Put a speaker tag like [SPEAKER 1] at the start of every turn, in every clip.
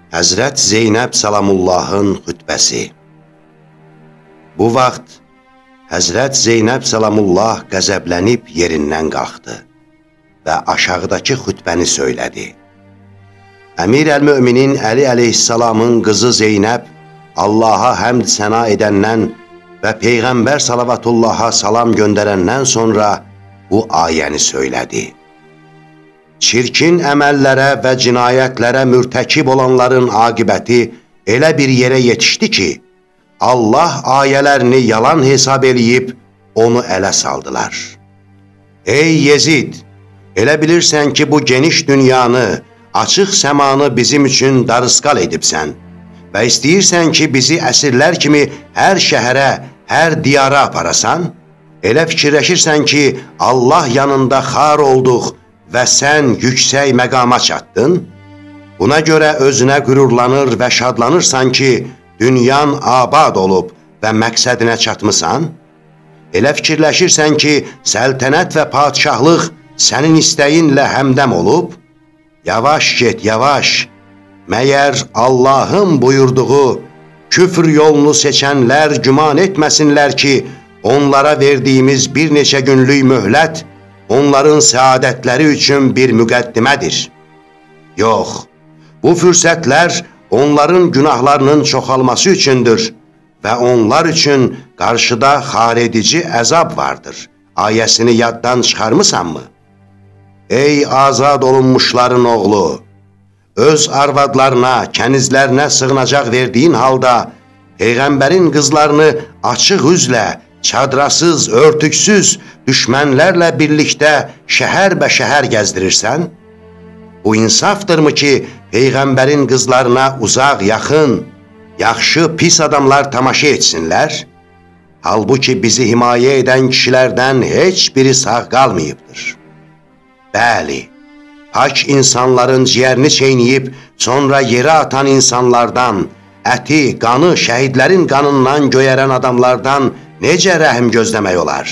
[SPEAKER 1] Həzrət Zeynəb Salamullahın xütbəsi. Bu vaxt Həzrət Zeynəb Salamullah qəzəblənib yerindən qalxdı və aşağıdakı xütbəni söylədi. Əmir əl-Möminin Əli əleyhissalamın qızı Zeynəb Allaha həmd səna edəndən və Peyğəmbər salavatullaha salam göndərəndən sonra bu ayəni söylədi. Çirkin əməllərə və cinayətlərə mürtəkib olanların aqibəti elə bir yerə yetişdi ki, Allah ayələrini yalan hesab eləyib onu ələ saldılar. Ey Yezid, elə bilirsən ki, bu geniş dünyanı, açıq səmanı bizim üçün darısqal edibsən və istəyirsən ki, bizi əsirlər kimi hər şəhərə, hər diyara aparasan? Elə fikirləşirsən ki, Allah yanında xar olduq və sən yüksək məqama çatdın? Buna görə özünə qürurlanır və şadlanırsan ki, dünyan abad olub və məqsədinə çatmısan? Elə fikirləşirsən ki, səltənət və padişahlıq sənin istəyinlə həmdəm olub? Yavaş get, yavaş. Məyər Allahın buyurduğu, küfr yolunu seçənlər güman etməsinlər ki, onlara verdiyimiz bir neçə günlük möhlət, onların səadətləri üçün bir müqəddimədir. Yox, bu fürsətlər onların günahlarının çoxalması üçündür və onlar üçün qarşıda xaredici əzab vardır. Ayəsini yaddan çıxarmısanmı? Ey azad olunmuşların oğlu! Öz arvadlarına, kənizlərinə sığınacaq verdiyin halda, Peyğəmbərin qızlarını açıq üzlə, çadrasız, örtüksüz, düşmənlərlə birlikdə şəhər gəzdirirsən? Bu insafdırmı ki, Peyğəmbərin qızlarına uzaq, yaxın, yaxşı, pis adamlar tamaşa etsinlər? Halbuki bizi himayə edən kişilərdən heç biri sağ qalmayıbdır. Bəli, pak insanların ciyərini çeynəyib, sonra yerə atan insanlardan, əti, qanı, şəhidlərin qanından göyərən adamlardan necə rəhm gözləmək olar?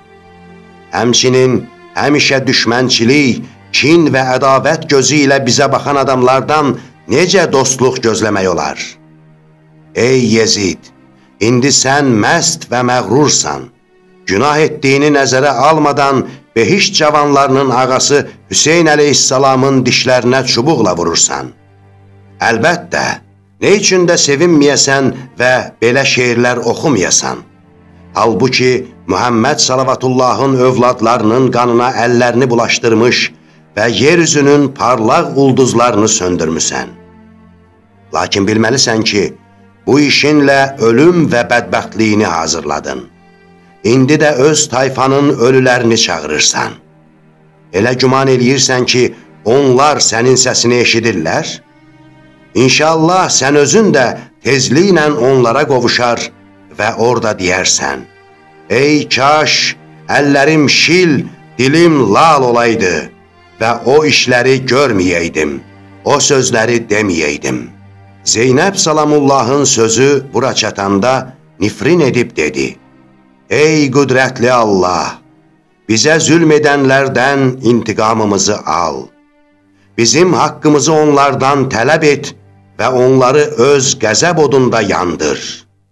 [SPEAKER 1] Həmçinin həmişə düşmənçilik, kin və ədavət gözü ilə bizə baxan adamlardan necə dostluq gözləmək olar? Ey Yezid, indi sən məst və məğrursan. Günah etdiyini nəzərə almadan behiş cavanlarının ağası Hüseyn əleyhissalamın dişlərinə çubuqla vurursan. Əlbəttə, nə üçün də sevinməyəsən və belə şeirlər oxumayasan? Halbuki Muhammed salavatullahın övladlarının qanına əllərini bulaşdırmış və yeryüzünün parlaq ulduzlarını söndürmüsən. Lakin bilməlisən ki, bu işinlə ölüm və bədbəxtliyini hazırladın. İndi də öz tayfanın ölülərini çağırırsan. Elə güman eləyirsən ki, onlar sənin səsini eşidirlər? İnşallah sən özün də tezliklə onlara qovuşar və orada deyərsən, ey kaş, əllərim şil, dilim lal olaydı və o işləri görməyəydim, o sözləri deməyəydim. Zeynəb Salamullahın sözü bura çatanda nifrin edib dedi, ey qüdrətli Allah, bizə zülm edənlərdən intiqamımızı al. Bizim haqqımızı onlardan tələb et və onları öz qəzəb odunda yandır.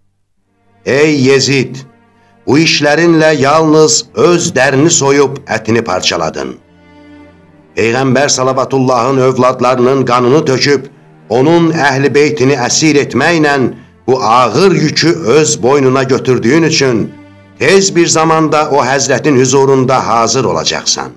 [SPEAKER 1] Ey Yezid, bu işlərinlə yalnız öz dərini soyub ətini parçaladın. Peyğəmbər salavatullahın övladlarının qanını töküb, onun əhl-i beytini əsir etməklə bu ağır yükü öz boynuna götürdüyün üçün tez bir zamanda o Həzrətin huzurunda hazır olacaqsan.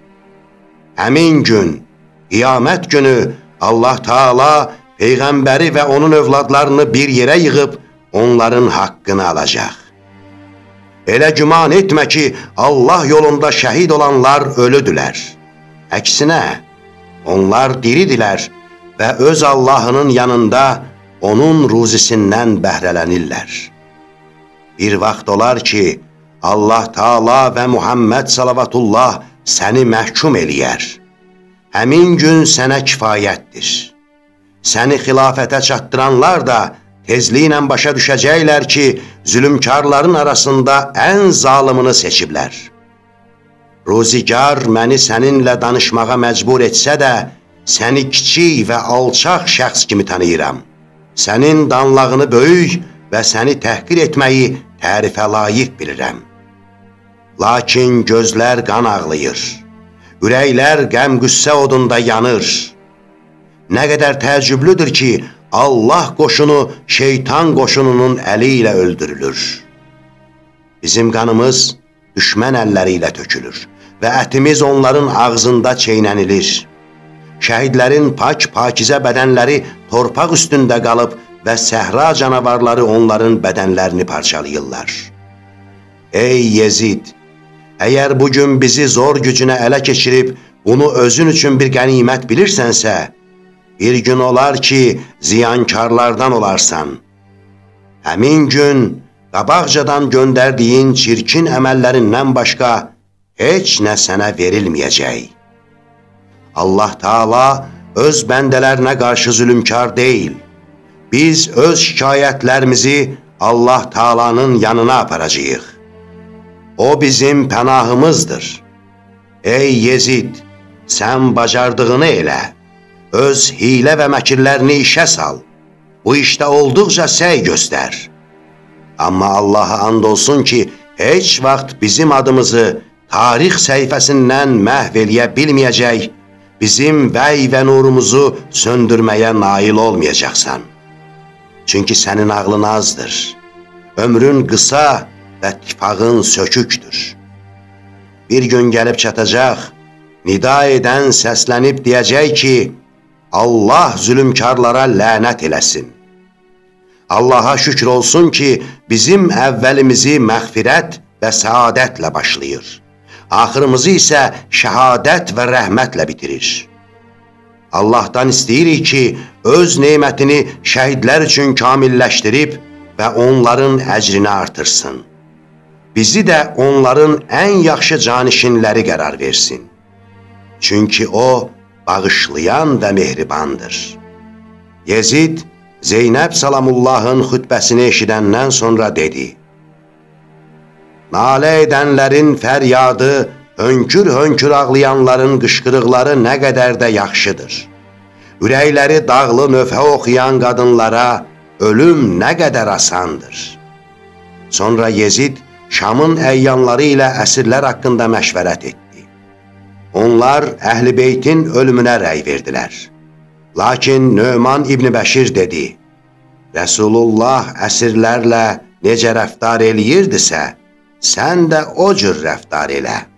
[SPEAKER 1] Həmin gün, qiyamət günü Allah Taala Peyğəmbəri və onun övladlarını bir yerə yığıb onların haqqını alacaq. Elə güman etmə ki, Allah yolunda şəhid olanlar ölüdülər. Əksinə, onlar diridilər və öz Allahının yanında onun ruzisindən bəhrələnirlər. Bir vaxt olar ki, Allah Taala və Muhammed salavatullah səni məhkum eləyər. Həmin gün sənə kifayətdir. Səni xilafətə çatdıranlar da tezliklə başa düşəcəklər ki, zülümkarların arasında ən zalımını seçiblər. Ruzigar məni səninlə danışmağa məcbur etsə də, səni kiçik və alçaq şəxs kimi tanıyıram. Sənin danlağını böyük və səni təhqir etməyi tərifə layiq bilirəm. Lakin gözlər qan ağlayır, ürəklər qəm-qüssə odunda yanır. Nə qədər təəccüblüdür ki, Allah qoşunu şeytan qoşununun əli ilə öldürülür. Bizim qanımız düşmən əlləri ilə tökülür və ətimiz onların ağzında çeynənilir. Şəhidlərin pak-pakizə bədənləri torpaq üstündə qalıb və səhra canavarları onların bədənlərini parçalayırlar. Ey Yezid! Əgər bugün bizi zor gücünə ələ keçirib, bunu özün üçün bir qənimət bilirsənsə, bir gün olar ki, ziyankarlardan olarsan. Həmin gün, qabaqcadan göndərdiyin çirkin əməllərindən başqa heç nə sənə verilməyəcək. Allah Taala öz bəndələrinə qarşı zülümkar deyil. Biz öz şikayətlərimizi Allah Taalanın yanına aparacağıq. O bizim pənahımızdır. Ey Yezid, sən bacardığını elə. Öz hilə və məkirlərini işə sal. Bu işdə olduqca səy göstər. Amma Allaha and olsun ki, heç vaxt bizim adımızı tarix səhifəsindən məhv eləyə bilməyəcək, bizim vəy və nurumuzu söndürməyə nail olmayacaqsan. Çünki sənin ağlın azdır, ömrün qısa və tifağın sökükdür. Bir gün gəlib çatacaq, nida edən səslənib deyəcək ki, Allah zülümkarlara lənət eləsin. Allaha şükür olsun ki, bizim əvvəlimizi məğfirət və səadətlə başlayır. Axırımızı isə şəhadət və rəhmətlə bitirir. Allahdan istəyirik ki, öz neymətini şəhidlər üçün kamilləşdirib və onların əcrini artırsın. Bizi də onların ən yaxşı canişinləri qərar versin. Çünki o, bağışlayan və mehribandır. Yezid, Zeynəb Salamullahın xütbəsini eşidəndən sonra dedi: Nalə edənlərin fəryadı, hönkür-hönkür ağlayanların qışqırıqları nə qədər də yaxşıdır. Ürəkləri dağlı nöfhə oxuyan qadınlara ölüm nə qədər asandır. Sonra Yezid, Şamın əyyanları ilə əsirlər haqqında məşvərət etdi. Onlar Əhl-i Beytin ölümünə rəy verdilər. Lakin Nöman İbn Bəşir dedi: Rəsulullah əsirlərlə necə rəftar eləyirdisə, sən də o cür rəftar elə.